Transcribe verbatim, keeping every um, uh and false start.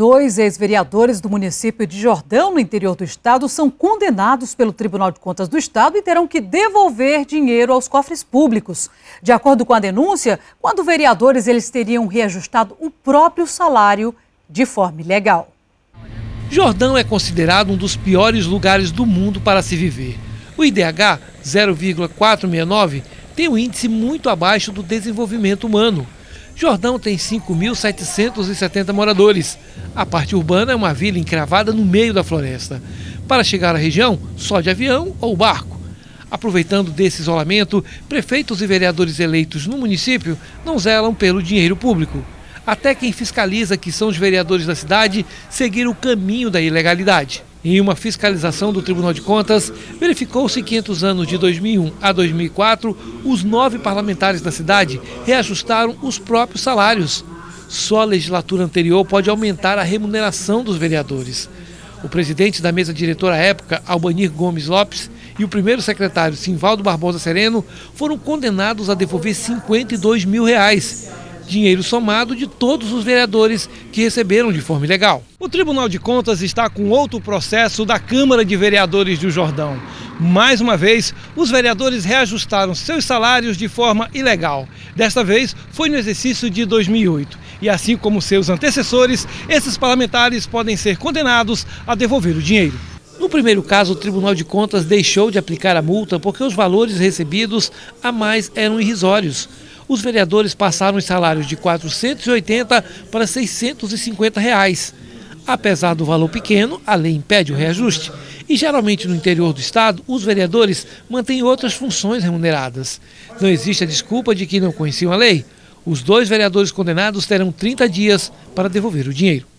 Dois ex-vereadores do município de Jordão, no interior do estado, são condenados pelo Tribunal de Contas do Estado e terão que devolver dinheiro aos cofres públicos. De acordo com a denúncia, quando vereadores eles teriam reajustado o próprio salário de forma ilegal. Jordão é considerado um dos piores lugares do mundo para se viver. O I D H zero vírgula quatrocentos e sessenta e nove tem um índice muito abaixo do desenvolvimento humano. Jordão tem cinco mil setecentos e setenta moradores. A parte urbana é uma vila encravada no meio da floresta. Para chegar à região, só de avião ou barco. Aproveitando desse isolamento, prefeitos e vereadores eleitos no município não zelam pelo dinheiro público. Até quem fiscaliza, que são os vereadores da cidade, seguir o caminho da ilegalidade. Em uma fiscalização do Tribunal de Contas, verificou-se que entre os anos de dois mil e um a dois mil e quatro, os nove parlamentares da cidade reajustaram os próprios salários. Só a legislatura anterior pode aumentar a remuneração dos vereadores. O presidente da mesa diretora à época, Albanir Gomes Lopes, e o primeiro secretário, Simvaldo Barbosa Sereno, foram condenados a devolver cinquenta e dois mil reais. Dinheiro somado de todos os vereadores que receberam de forma ilegal. O Tribunal de Contas está com outro processo da Câmara de Vereadores do Jordão. Mais uma vez, os vereadores reajustaram seus salários de forma ilegal. Desta vez, foi no exercício de dois mil e oito. E assim como seus antecessores, esses parlamentares podem ser condenados a devolver o dinheiro. No primeiro caso, o Tribunal de Contas deixou de aplicar a multa porque os valores recebidos a mais eram irrisórios. Os vereadores passaram os salários de quatrocentos e oitenta para seiscentos e cinquenta reais. Apesar do valor pequeno, a lei impede o reajuste. E geralmente no interior do estado, os vereadores mantêm outras funções remuneradas. Não existe a desculpa de que não conheciam a lei. Os dois vereadores condenados terão trinta dias para devolver o dinheiro.